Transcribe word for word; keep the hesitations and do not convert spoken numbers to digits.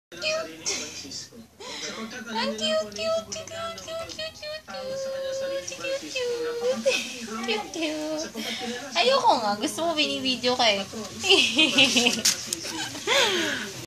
Cute! Ang cute, cute, cute, cute, cute, cute, cute, cute, cute, cute. Ayoko nga. Gusto mo binibideo ka eh.